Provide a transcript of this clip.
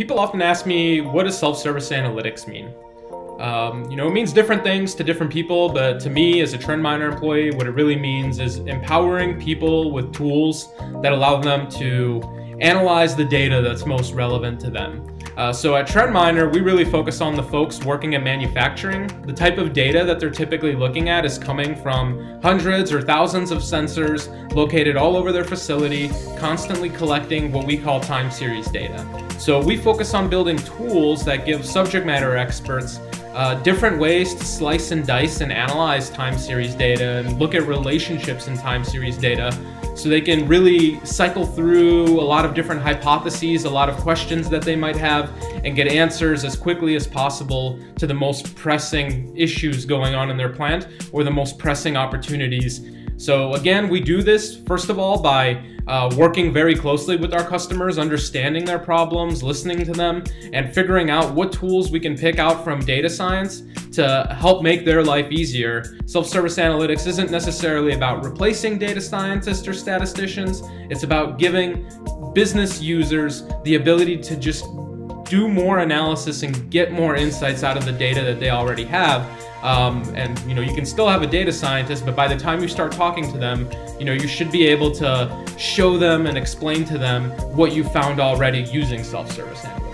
People often ask me, what does self-service analytics mean? It means different things to different people, but to me as a TrendMiner employee, what it really means is empowering people with tools that allow them to analyze the data that's most relevant to them. So at TrendMiner, we really focus on the folks working in manufacturing. The type of data that they're typically looking at is coming from hundreds or thousands of sensors located all over their facility, constantly collecting what we call time series data. So we focus on building tools that give subject matter experts different ways to slice and dice and analyze time series data and look at relationships in time series data, so they can really cycle through a lot of different hypotheses, a lot of questions that they might have, and get answers as quickly as possible to the most pressing issues going on in their plant or the most pressing opportunities. So again, we do this first of all by working very closely with our customers, understanding their problems, listening to them, and figuring out what tools we can pick out from data science to help make their life easier. Self-service analytics isn't necessarily about replacing data scientists or statisticians. It's about giving business users the ability to just do more analysis and get more insights out of the data that they already have. You can still have a data scientist, but by the time you start talking to them, you should be able to show them and explain to them what you found already using self-service analytics.